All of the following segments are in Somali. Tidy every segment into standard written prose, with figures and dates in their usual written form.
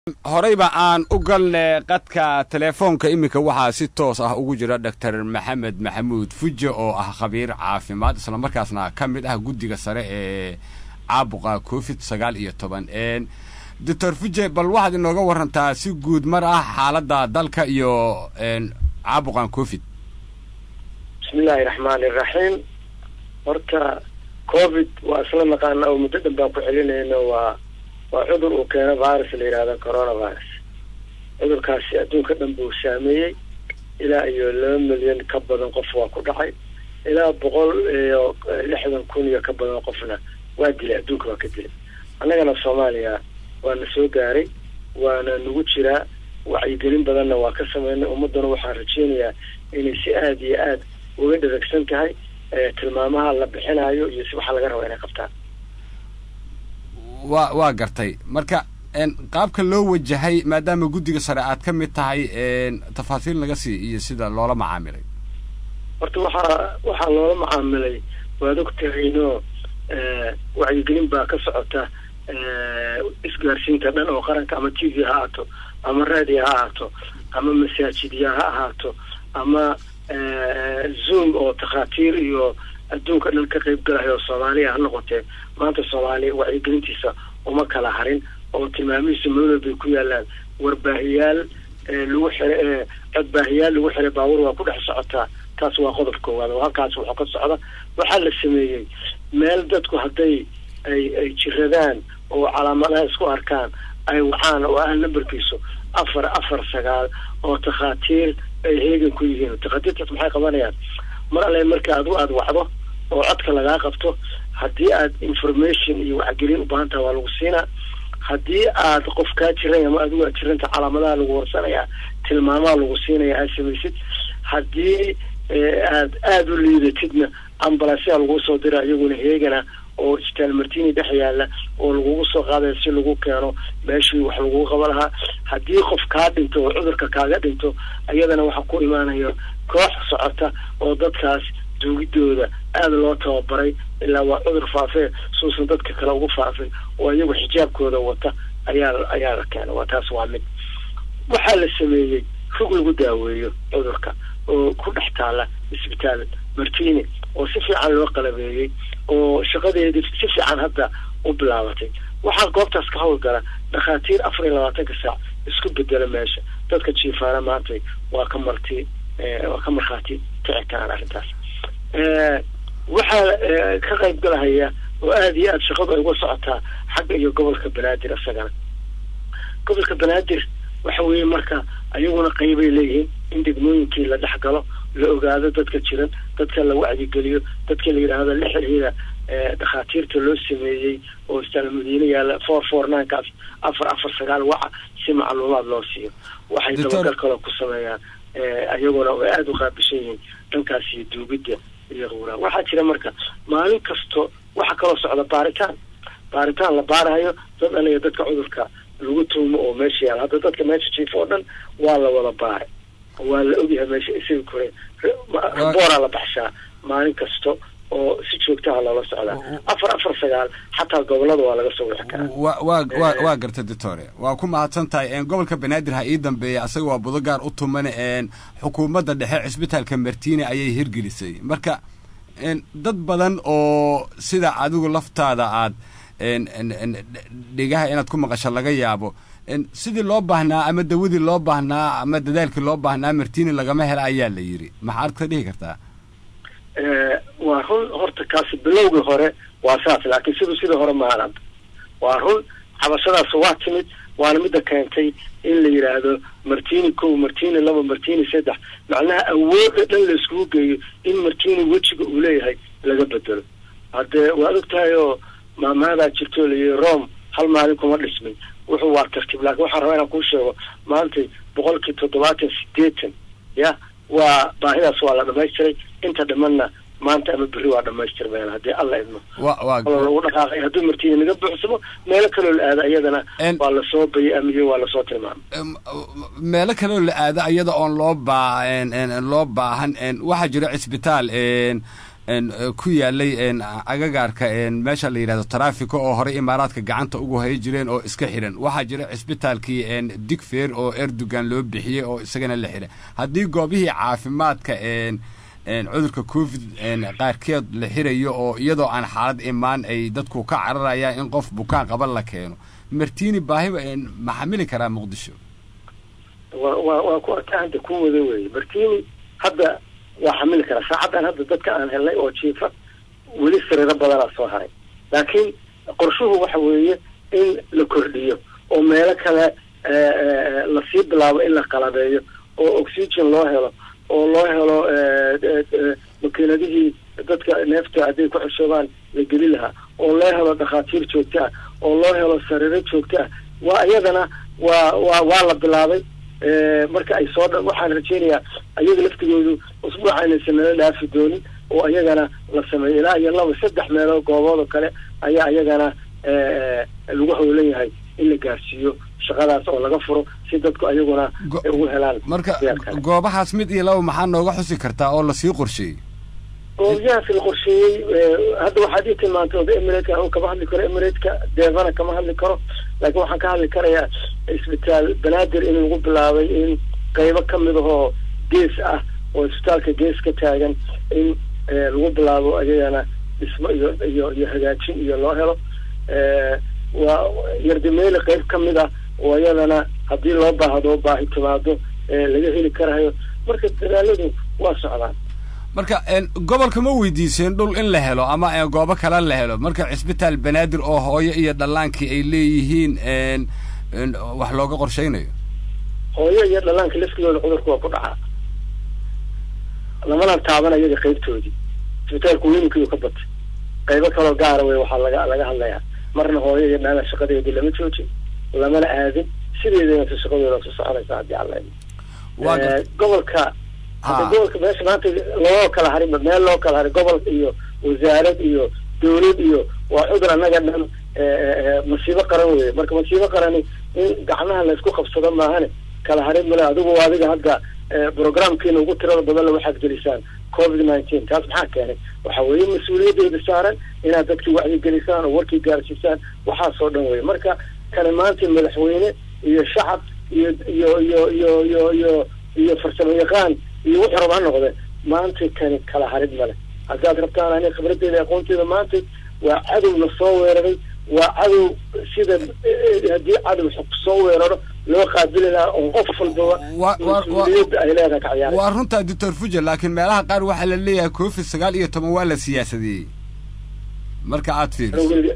horeyba aan u galnay qadka telefoonka iminka waxaa si toos ah ugu jira Dr. Maxamed Maxamuud Fuje oo ah khabiir caafimaad isla markaasna ka mid ah guddiga sare ee caabuqa COVID-19 Dr. Fuje bal waxaad inooga warantaa si guud mar ah xaaladda dalka iyo caabuqan COVID. Bismillahir Rahmanir Rahim. Horta COVID waa isla naqaan oo muddo dhan baan ku celinayna waa cudur uu keeno virus la yiraahdo coronavirus. Cudurkaasi adduunka dhan buu saameeyay ilaa iyo 2 milyan ka badan qof waa ku dhacay ilaa 160,000 ka badan qofna waa dilay adduunka waa ka dilay. Annagana Soomaaliya waa la soo gaaray waana nagu jira wacyigelin badanna waa ka sameynay ummadana waxaan rajeynayaa inay si aad iyo aad uga dhageysan tahay tilmaamaha la bixinayo iyo si waxa laga rabo inay qabtaan. waa gartay marka qaabka loo wajahay maadaama guddiga sare aad ka mid tahay tafaasiil naga sii iyo sida loola macaamilay. horta waxa loola macaamilay waa doctorino wacyigelin baa ka socota isgaarsiinta dhan oo qaranka ama TV ha ahaato ama radio ha ahaato ama masaajidya ha ahaato ama Zoom oo takhaatiir iyo adduunka dhan ka qayb galayo Soomaaliya ha noqotee maanta Soomaaliya wacyigelintiisa uma kala harin oo tilmaamihiisa mawduuc ku yaalaan warbaahiyaal lagu xiray codbaahiyaal lagu xiray baawar waa ku dhex socota taas waa qodob koowaad oo halkaas wuxuu ka socda waxa la sameeyay meel dadku haday ay jiradaan oo calaamadaha isku arkaan ay waxaan oo ah numberkiisu 449 oo takhaatiir ay heegan ku yihiin takhaatiirta maxay qabanayaan mar alle marka aad wacdo oo codka laga qabto hadii aad information iyo wacyigelin u baahan tahay waa lagu siinaa hadii aad qof ka jiran ama adigu aad jiranta calaamadaha lagu warsanaya tilmaamaha lagu siinaya ay samaysid hadii aad u liidatidna ambulance lagu soo diray iyaguna heegana oo isbitaal Martini dhex yaala oo lagu soo qaaday si lagu keeno meeshii wax lagu qaban lahaa hadii qof ka dhinto oo cudurka kaaga dhinto ayadana waxa ku imaanayo koox socota oo dadkaas duugidooda aad loo tababaray ilaa waa cudur faafay suusan dadka kale ugu faafay oo iyagu xijaabkooda wata ayaa la keenay waa taas waa mid waxa la sameeyay xog lagu daaweeyo cudurka oo ku dhex taala isbitaal Martini oo si fiican loo qalabeeyay oo shaqadeedii si fiican hadda u bilaabatay waxa goobtaas ka howlgala dhakhaatiir 24 saac isku bedela meesha dadka jiifaana maanta waa ka markhaati tictaan arrintaas waxa ka qayb galaya oo aad iyo aad shaqadu ay uga socotaa xagga iyo gobolka Banaadir asagana gobolka Banaadir waxa weeye marka ayaguna qaybay leeyihiin in degmooyinkii la dhaxgalo la ogaado dadka jiran dadka la wacyigeliyo dadka la yiraahdo la xiriira dhakhaatiirta loo sameeyay oo isbitaal Madiina yaala 449 kaas 449 waxa si macluumaad loo siiyo waxay dabagal kale ku sameeyaan ayaguna oo aad u qaabishay dhankaas iyo duugida iyo qowra waxa jira marka maalin kasto waxa kala socda baaritaan la baarayo dadka cudurka lagu tuumo oo meesha yaala hadda dadka meesha jiifo dhan waa la wada baaray waa la ogyahay meesha isaga kore boora la baxshaa maalin kasto oo si joogto ah loola socdaa 449 xataa gobolada waa laga soo wixi karaa waa gartay doctore waa ku mahadsantahay gobolka Banaadir ha ii dambeeyay asaga waa budo gaar u tuman xukuumadda dhexe isbitaalka Martini ayay hirgelisay marka dad badan oo sida adigu laftaada aad dhigaha inaad ku maqasho laga yaabo sidii loo baahnaa ama dawadii loo baahnaa ama dadaalkii loo baahnaa Martini lagama hela ayaa la yiri maxaad ka dhihi kartaa waa run horta kaasi bilowgii hore waa saas laakiin sidoo hore ma ahan waa run xabashadaas waa timid waana mid keentay in la yiraahdo Martini 2 Martini 2 Martini 3 macnaha awoodda dhan la isku geeyo in Martini wajiga uu leeyahay laga bedelo hadda waa ogtahay oo maamada jirto leeyahay Rome hal maalin kuma dhismay wuxuu waa tartiib laakiin waxa rabaa inaan ku sheego maanta 78 ya waa baahidaas waa la dhamaystiray inta dhamanna maanta ama bari waa dhamaystirmeen hadii alla idmo waa dhaqaaqay hadii Martini naga buuxsamo meel kale la aado iyadana waa la soo bayamiyo waa la soo tilmaamay meel kale la aado iyada oo loo baahan waxa jira isbitaal ku yaalay agagaarka meesha la yidhahdo traffico oo hore imaaraadka gacanta ugu hay jireen oo iska xiran waxaa jira cisbitaalkii digfeer oo Erdogan loo bixiyey oo isagana la xiray haddii goobihii caafimaadka cudurka covid qaarkeed la xirayo oo iyadoo aan xaalad imaan ay dadku ka cararayaan in qof bukaan qaban la keeno martini baahiba ma xamili karaa muqdisho waa ku arkaanta ku wada weeye martini hadda waa xamili karaa saacadan hadda dadka aan helnay oo jiifa weli sariiro badanaa soo haray laakiin qorshuhu waxa weeye in la kordhiyo oo meelo kale lasii bilaabo in la qalabeeyo oo oxygen loo helo oo loo helo makiinadihii dadka neefta hadday ku xishoobaan la geli lahaa oo loo helo dhakhaatiir joogto ah oo loo helo sariiro joogto ah waa iyadana waa la bilaabay marka ay soo waxaan rajaynayaa ayaga laftigoodu usbuuca inaysan nala dhaafi doonin oo iyagana la sameeyo ilaa iyo 2-3 meelood goobood oo kale ayaa iyagana lagu howlan yahay in la gaarsiiyo shaqadaas oo laga furo si dadku ayaguna ugu helaan marka goobahaas mid iyo laba maxaa nooga xusi kartaa oo la sii qorsheeyay goobahaas la qorsheeyay hadda waxaad ii tilmaantay Emirates oo kama hadli karo Emirates deevana kama hadli karo laakiin waxaan ka hadli karayaa isbitaal banaadir in lagu bilaabay in qaybo kamid ah gees ah oo isbitaalka gees ka taagan in lagu bilaabo ayagana dhismo iyo hagaajin iyo loo helo waa yardimeel qayb kamid ah oo ayadana haddii loo baahdo baahi timaado laga heli karayo marka dadaaladu waa socdaan marka gobolka ma weydiiseen dhul in la helo ama goobo kale la helo marka isbitaal banaadir oo hooyo iyo dhallaankii ay leeyihiin wax looga qorsheynayo hooyo iyo dhallaanka laftigooda cudurku waa ku dhacaa lamana taaban ayaga qaybtoodii isbitaalku weynkiisu ka batay qaybo kaloo gaara wey waxaa laga hadlayaa marna hooyo iyo dhallaanka shaqadeedii lama joojin lamana aadin sideedana shaqadooda ku soconaysa haddii alla gobolka gobolka meesha maanta loo kala harin meel loo kala harin gobol iyo wasaarad iyo dawlad iyo waa cudur annaga dhan masiibo qaran weeye marka masiibo qarani in gacmaha la isku qabsado maahane kala harin male adiga hadda programkiina ugu tirada badan la waxaad gelisaan COVID-19 taas maxaa keenay waxa weeye mas-uuliyaddeeda saaran inaad dadkii wacyi gelisaan oo warkii gaarsiisaan waxaasoo dhan weeye marka kani maanta madaxweyne iyo shacab iyo farsamo yaqaan iyo wuxuu raba ha noqde maanta kani kala harid male haddaad rabtaan ani khibraddeeda aqoonteeda maanta waa cadowna soo weeraray waa cadow sida haddii cadow soo weeraro loo qaabili lahaa oo qof walbaba mas-uuliyadda ay leedahay ka ciyaara waa runtaa doctor Fuja laakiin meelaha qaar waxaa la leeyahay COVID-19 waa la siyaasadeeyey marka aad fiiriso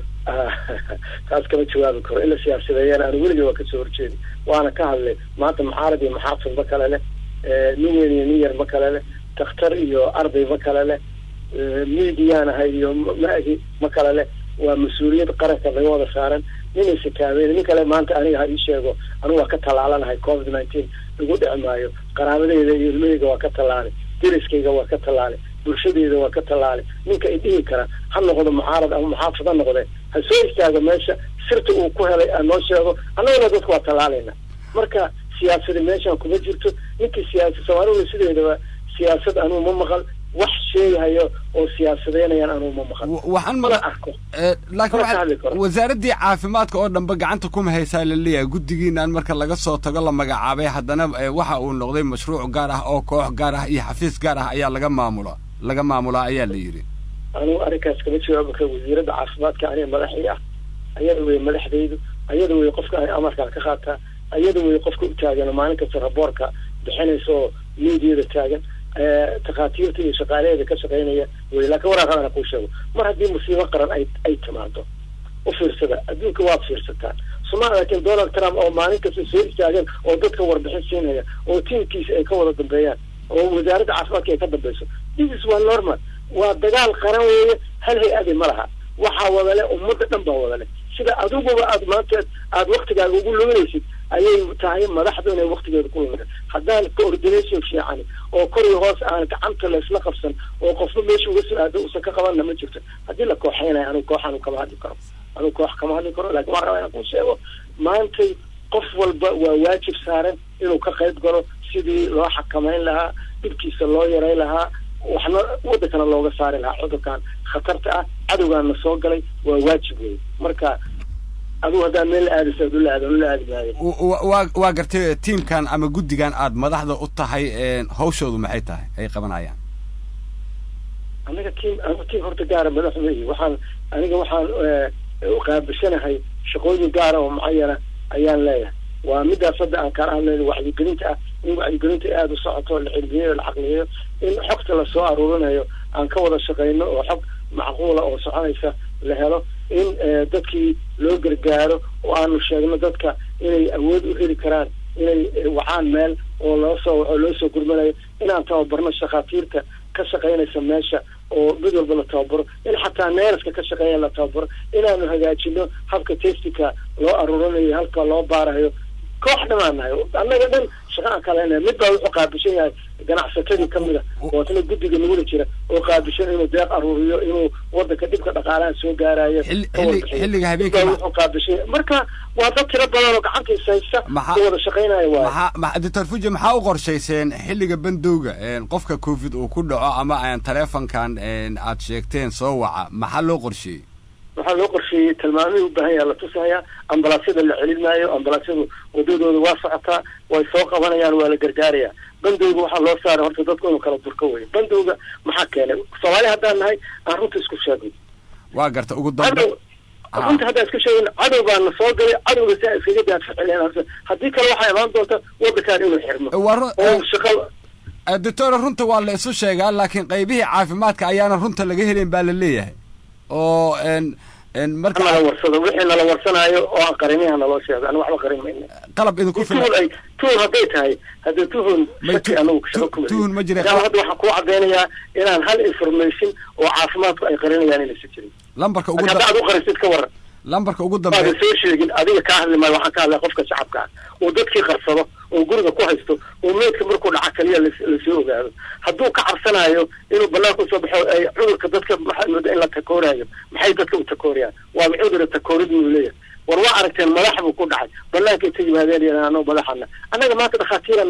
taas kama jawaabi karo in la siyaasadeeyaan aan weliga waa kasoo horjeedi waana ka hadlay maanta mucaarad iyo muxaafid ma kale leh nin weyn iyo nin yar ma kale leh dakhtar iyo arday ma kale leh miidiyaan ahay iyo maahi ma kale leh waa mas-uuliyad qaranka laga wada saaran ninaysa kaabeyn nin kale maanta aniga ha ii sheego anigu waa ka tallaalanahay COVID-19 lagu dhici maayo qaraabadeyda iyo ilmahayga waa ka tallaalay deriskayga waa ka tallaalay bulshadeeda waa ka tallaalay ninka ay dhihi kara ha noqdo mucaarad ama muxaafid ha noqde ha soo istaago meesha sirta uu ku helay aan noo sheego annagana dadku waa tallaalayna marka siyaasada meeshaan kuma jirto ninkii Soomaalidu sideedaba siyaasad anuu ma maqal wax sheegayo oo siyaasadeynayaan anuu ma maqal waxaan ma arko laakiin wasaaradii caafimaadka oo dhanba gacanta kuma haysaa la leeyahay guddigiinaan marka laga soo tago la magacaabay haddana waxa uu noqday mashruuc gaar ah oo koox gaar ah iyo xafiis gaar ah ayaa laga maamulaa ayaa la yiri anuu arrinkaas kama jawaabo ka wasiiradda caafimaadka aniga madaxii ah ayada way madaxdaydu ayada way qofka ay amarka ka qaataa ayada way qofka u taagan maalin kasta raboorka bixinayso miidiyada taagan takhaatiirta iyo shaqaalaheeda ka shaqeynaya way laakiin waraaqadana kuu sheego mar haddii musiibo qaran ay timaado u fiirsada adduunka waad fiirsataan Soomaaliya laakiin Donald Trump oo maalin kasta soo istaagan oo dadka warbixin siinaya oo tiimkiisa ay ka wada dambeeyaan oo wasaaradda caafimaadka ay ka dambayso this is one normal waa dagaal qaran weeye hal hay-adi ma laha waxaa wadale ummadda dhan baa wadale sida adiguba aad maanta aad waqtigaaga ugu luminaysid ayay tahay madaxdu inay waqtigeeda ku lumin haddaan coordination fiican oo kor iyo hoos aan gacanta la isla qabsan oo qofba meesha uga soo aado uusan ka qabanna ma jirto haddii la kooxeynayo anigu kooxan kama hadli karo laakiin waan rabaa inaan kuu sheego maantay qof walba waa waajib saaran inuu ka qayb galo sidii loo xakameyn lahaa dhibkiisa loo yareyn lahaa waxna wadankana looga saari lahaa cudurkan khatarta ah cadowgaana soo galay waa waajib wey marka aduu hadaa meel aadaysa la aadi waa gartay tiimkan ama guddigan aad madaxda u tahay hawshoodu maxay tahay ay qabanayaan aniga tiim horta gaara madax weeye waxaan u qaabishanahay shaqooyin gaara oo mucayana ayaan leeyahay waa midaas hadda aan kala hadlayno wacyigelinta ah in wacyigelinta aada u socoto la cilmiyeeyo la caqliyeeyo in xogta lasoo aruurinayo aan ka wada shaqeyno oo xog macquula oo soconaysa la helo in dadkii loo gargaaro oo aanu sheegno dadka inay awood u heli karaan inay wacaan meel oo loo soo gurmanayo inaan tababarno shakhaatiirta ka shaqeynaysa meesha oo mid walba la tababaro in xataa neeraska ka shaqeeya la tababaro inaanu hagaajino habka testika loo aruurinayo halka loo baarayo koox dhamaanahay annaga dhan shaqa aan kalena mid baa wuxuu qaabishan yahay ganacsatadii kamid a oo isna guddiga nagula jira oo qaabishan inuu deeq aruuriyo inuu wadanka dhibka dhaqaalaha soo gaarayo xilliga habeenkii wuxuu qaabishan marka waa dad tiro badan oo gacantiisa haysta oo wada shaqeynaya waay doctor Fuji maxaa u qorshayseen xilliga bandowga qofka covid uu ku dhaco ama aan taleefankan aad sheegteen soo waca maxaa loo qorsheeyey waxaa loo qorsheeyey tilmaamihii u baahan yaha la tusayaa ambalaasyada la celin maayo ambalaasyadu wadadooda waa socotaa way soo qabanayaan waa la gargaarayaa bandowga waxaa loo saaray horta dadku inuu kala durka weyo bandowga maxaa keenay soomaali haddaan nahay aan runta isku sheegno waa garta ugu dambe runta haddaan isku sheegno cadow baa na soo galay cadowga si aan iskaga daaficiln haddii kale waxaa imaan doonta wadankaan inuu xirmo oo shaqa doctor runta waa la isu sheegaa laakiin qaybihii caafimaadka ayaana runta laga helin baa la leeyahay oo marka nala warsado wixii nala warsanaayo oo aan qarinaha naloo sheego ana waxba qarin mayno qalab idinku filan tuhun hadday tahay hadda tuhun shaki anagu tuhun ma jira hadda waxaan kuu cadeynayaa inaan hal information oo caafimaadku ay qarinayaan inaysa jirin lambarka ugu hadda aad u qarisid ka waran lambarka ugu dambe baad soo sheegin adiga ka hadli maayo waxaan ka hadlay qofka shacabka ah oo dadkii qarsado oo guriga ku haysto oo meedka markuu dhaca kaliya lasoo ogaado hadduu ka cabsanayo inuu banaanka usoo baxo ay cudurka dadka maxaa mooda in la takoorayo maxay dadka u takoorayaan waaba cudura takoorid muu leeyahay war waa aragteen madax buu ku dhacay banaanka inta yimaadeen anoo madaxana annaga maanta dhakhaatiiraa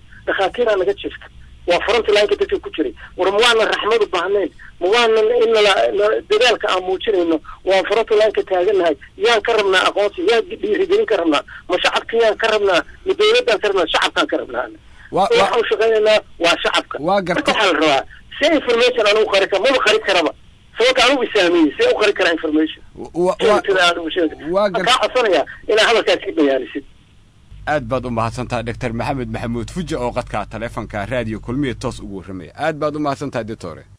naga jirta waa frontlineka dadka ku jiray war ma waanan raxmad u baahnayn ma waanan in dadaalka aan muujinayno waan frontlineka taaganahay yaan ka rabnaa aqoonsi yaan dhiirigelin ka rabnaa ma shacabka yaan ka rabnaa ma dawladaan ka rabnaa shacabkaan ka rabnaa waxaan u shaqaynaynaa waa shacabka marka waxaa la rabaa si information aan u qari kara maba qari karaba sababta aan u isaamiyey see u qari karaa information kaa codsanaya inaa hadalkaas ka bayaanisid aad baad u mahadsantahay doctor maxamed maxamuud Fuji oo qadka taleefanka raadiyo kulmiye toos ugu warramaya aad baad u mahadsantahay doctor